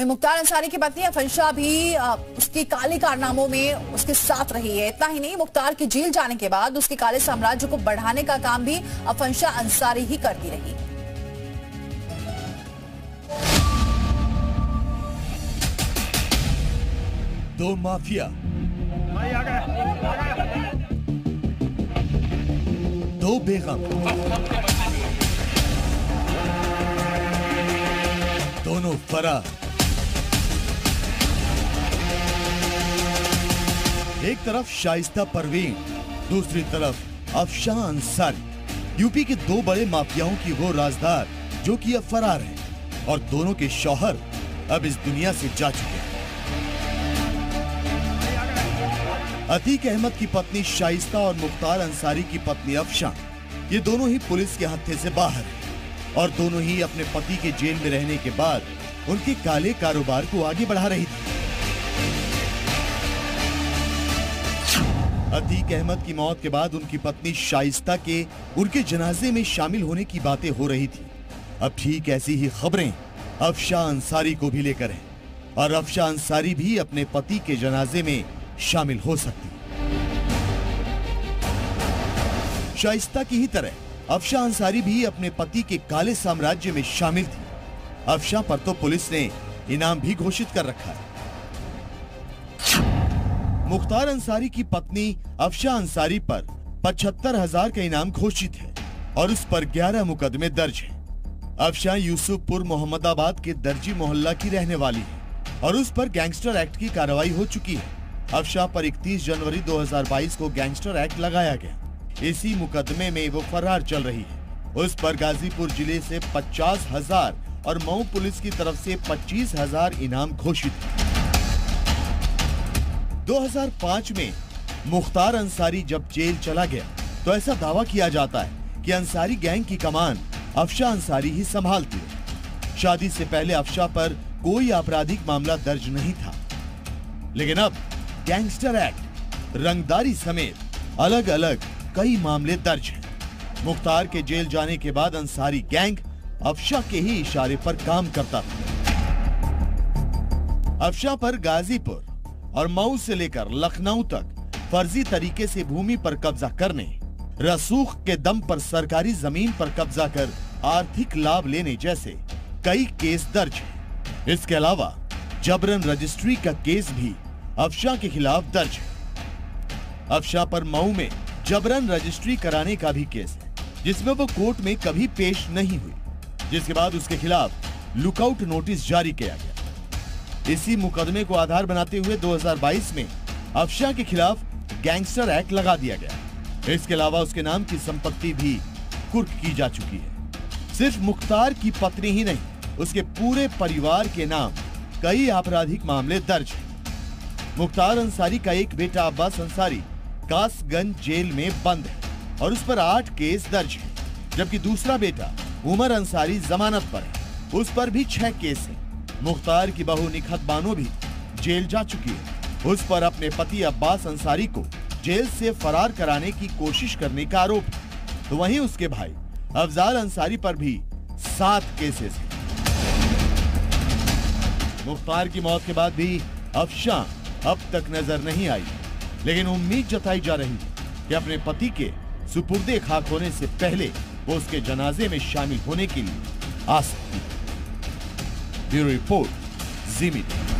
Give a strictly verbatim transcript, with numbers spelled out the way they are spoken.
मुख्तार अंसारी की पत्नी अफंशा भी आ, उसके काले कारनामों में उसके साथ रही है। इतना ही नहीं, मुख्तार की जेल जाने के बाद उसके काले साम्राज्य को बढ़ाने का काम भी अफंशा अंसारी ही करती रही। दो माफिया, दो बेगम, दोनों फरार। एक तरफ शाइस्ता परवीन, दूसरी तरफ अफशां अंसारी। यूपी के दो बड़े माफियाओं की वो राजदार जो कि अब फरार हैं और दोनों के शौहर अब इस दुनिया से जा चुके हैं। अतीक अहमद की पत्नी शाइस्ता और मुख्तार अंसारी की पत्नी अफशां, ये दोनों ही पुलिस के हत्थे से बाहर हैं और दोनों ही अपने पति के जेल में रहने के बाद उनके काले कारोबार को आगे बढ़ा रही थी। अतीक अहमद की मौत के बाद उनकी पत्नी शाइस्ता के उनके जनाजे में शामिल होने की बातें हो रही थी। अब ठीक ऐसी ही खबरें अफशां अंसारी को भी लेकर हैं और अफशां अंसारी भी अपने पति के जनाजे में शामिल हो सकती। शाइस्ता की ही तरह अफशां अंसारी भी अपने पति के काले साम्राज्य में शामिल थी। अफशां पर तो पुलिस ने इनाम भी घोषित कर रखा है। मुख्तार अंसारी की पत्नी अफशां अंसारी पर पचहत्तर हजार का इनाम घोषित है और उस पर ग्यारह मुकदमे दर्ज हैं। अफशां यूसुफपुर मोहम्मदाबाद के दर्जी मोहल्ला की रहने वाली है और उस पर गैंगस्टर एक्ट की कार्रवाई हो चुकी है। अफशां पर इकतीस जनवरी दो हज़ार बाईस को गैंगस्टर एक्ट लगाया गया। इसी मुकदमे में वो फरार चल रही है। उस पर गाजीपुर जिले से पचास हजार और मऊ पुलिस की तरफ से पच्चीस हजार इनाम घोषित है। दो हज़ार पाँच में मुख्तार अंसारी जब जेल चला गया तो ऐसा दावा किया जाता है कि अंसारी गैंग की कमान अफशां अंसारी ही संभालती है। शादी से पहले अफशां पर कोई आपराधिक मामला दर्ज नहीं था, लेकिन अब गैंगस्टर एक्ट, रंगदारी समेत अलग अलग कई मामले दर्ज हैं। मुख्तार के जेल जाने के बाद अंसारी गैंग अफशां के ही इशारे पर काम करता था। अफशां पर गाजीपुर और मऊ से लेकर लखनऊ तक फर्जी तरीके से भूमि पर कब्जा करने, रसूख के दम पर सरकारी जमीन पर कब्जा कर आर्थिक लाभ लेने जैसे कई केस दर्ज हैं। इसके अलावा जबरन रजिस्ट्री का केस भी अफशां के खिलाफ दर्ज है। अफशां पर मऊ में जबरन रजिस्ट्री कराने का भी केस है, जिसमें वो कोर्ट में कभी पेश नहीं हुई, जिसके बाद उसके खिलाफ लुकआउट नोटिस जारी किया गया। इसी मुकदमे को आधार बनाते हुए दो हज़ार बाईस में अफशां के खिलाफ गैंगस्टर एक्ट लगा दिया गया। इसके अलावा उसके नाम की संपत्ति भी कुर्क की जा चुकी है। सिर्फ मुख्तार की पत्नी ही नहीं, उसके पूरे परिवार के नाम कई आपराधिक मामले दर्ज हैं। मुख्तार अंसारी का एक बेटा अब्बास अंसारी कासगंज जेल में बंद है और उस पर आठ केस दर्ज हैं, जबकि दूसरा बेटा उमर अंसारी जमानत पर है, उस पर भी छह केस हैं। मुख्तार की बहू निखत बानो भी जेल जा चुकी है। उस पर अपने पति अब्बास अंसारी को जेल से फरार कराने की कोशिश करने का आरोप है। तो वहीं उसके भाई अफजाल अंसारी पर भी सात केसेस हैं। मुख्तार की मौत के बाद भी अफशां अब तक नजर नहीं आई, लेकिन उम्मीद जताई जा रही है कि अपने पति के सुपुर्दे खाक होने से पहले वो उसके जनाजे में शामिल होने के लिए आ सकती है। Bureau report, Zee media.